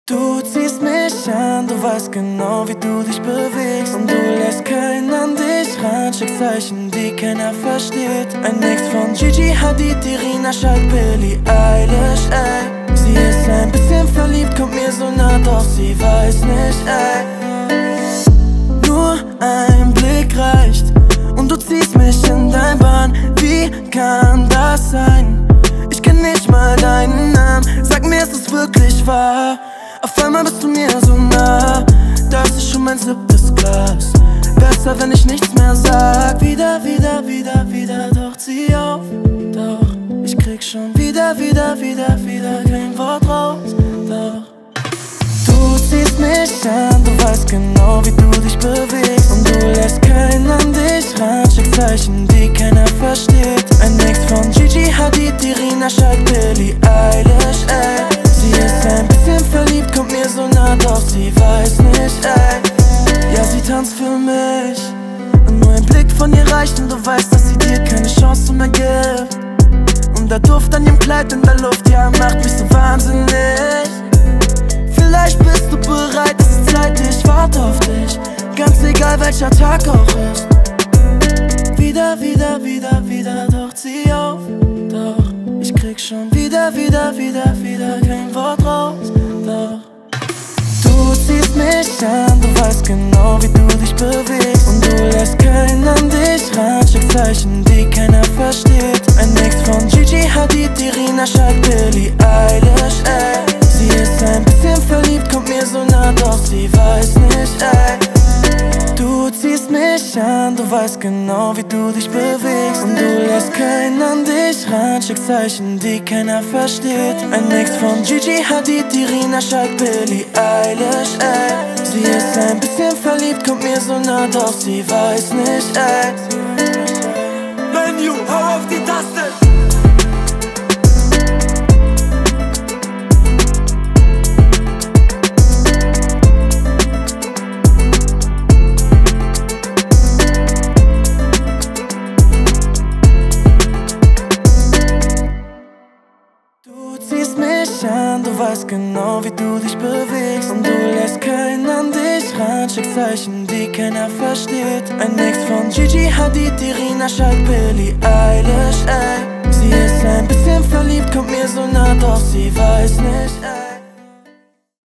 Du ziehst mich an, du weißt genau, wie du dich bewegst. Und du lässt keinen an dich ran, schickst Zeichen, die keiner versteht. Ein Mix von Gigi Hadid, Irina Shayk, Billie Eilish, ey. Sie ist ein bisschen verliebt, kommt mir so nah, doch sie weiß nicht, ey. Nur ein Blick reicht und du ziehst mich in dein Bann. Wie kann das sein? Ich kenn nicht mal deinen Namen, sag mir, ist es wirklich wahr? Auf einmal bist du mir so nah, das ist schon mein 7. Glas. Besser, wenn ich nichts mehr sag. Wieder, doch zieh auf. Doch, ich krieg schon wieder kein Wort raus. Doch, du ziehst mich an, du weißt genau, wie du dich bewegst. Und du lässt keinen an dich ran, schickst Zeichen, die keiner versteht. Ein Mix von Gigi Hadid, Irina Shayk, Billie Eilish, ey. Sie ist ein bisschen verliebt, kommt mir so nah, doch sie weiß nicht, ey. Ja, sie tanzt für mich und nur ein Blick von ihr reicht und du weißt, dass sie dir keine Chance mehr gibt. Und der Duft an ihrem Kleid in der Luft, ja, macht mich so wahnsinnig. Vielleicht bist du bereit, es ist Zeit, ich warte auf dich, ganz egal welcher Tag auch ist. Wieder, doch zieh auf. Doch, ich krieg schon wieder kein Wort raus. Doch, du ziehst mich an, du weißt genau, wie du dich bewegst. Und du lässt keinen an dich ran, schickst Zeichen, die keiner versteht. Ein Mix von Gigi Hadid, Irina Shayk, Billie Eilish, ey. Sie ist ein bisschen verliebt, kommt mir so nah, doch sie weiß nicht, ey. Du ziehst mich an, du weißt genau, wie du dich bewegst. Und du lässt keinen an dich ran, schickst Zeichen, die keiner versteht. Ein Mix von Gigi Hadid, Irina Shayk, Billie Eilish, ey. Sie ist ein bisschen verliebt, kommt mir so nah, doch sie weiß nicht, ey. Menu, hau auf die Taste! Du weißt genau, wie du dich bewegst. Und du lässt keinen an dich ran, schickst Zeichen, die keiner versteht. Ein Mix von Gigi Hadid, Irina Shayk, Billie Eilish, ey. Sie ist ein bisschen verliebt, kommt mir so nah, doch sie weiß nicht, ey.